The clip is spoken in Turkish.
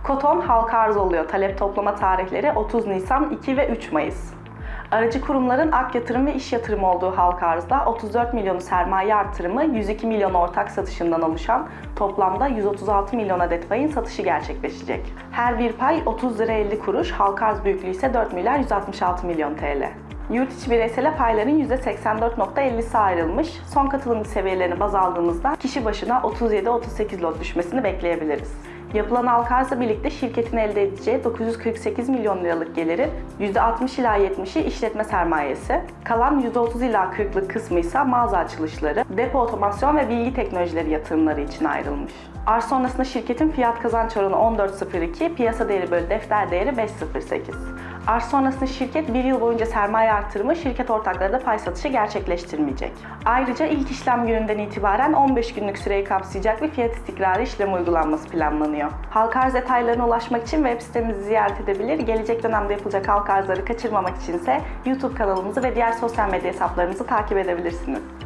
Koton halka arz oluyor. Talep toplama tarihleri 30 Nisan, 2 ve 3 Mayıs. Aracı kurumların ak yatırım ve iş yatırımı olduğu halka arzda 34 milyonu sermaye artırımı, 102 milyon ortak satışından oluşan toplamda 136 milyon adet payın satışı gerçekleşecek. Her bir pay 30 lira 50 kuruş, halka arz büyüklüğü ise 4 milyar 166 milyon TL. Yurt içi bireysele payların %84.50'si ayrılmış. Son katılımcı seviyelerini baz aldığımızda kişi başına 37-38 lot düşmesini bekleyebiliriz. Yapılan halka arzla birlikte şirketin elde edeceği 948 milyon liralık gelirin %60 ila 70'i işletme sermayesi, kalan %30 ila 40'lık kısmı ise mağaza açılışları, depo otomasyon ve bilgi teknolojileri yatırımları için ayrılmış. Arz sonrasında şirketin fiyat kazanç oranı 14.02, piyasa değeri bölü defter değeri 5.08. Arz sonrasında şirket bir yıl boyunca sermaye artırımı, şirket ortakları da pay satışı gerçekleştirmeyecek. Ayrıca ilk işlem gününden itibaren 15 günlük süreyi kapsayacak bir fiyat istikrarı işlemi uygulanması planlanıyor. Halka arz detaylarına ulaşmak için web sitemizi ziyaret edebilir, gelecek dönemde yapılacak halka arzları kaçırmamak içinse YouTube kanalımızı ve diğer sosyal medya hesaplarımızı takip edebilirsiniz.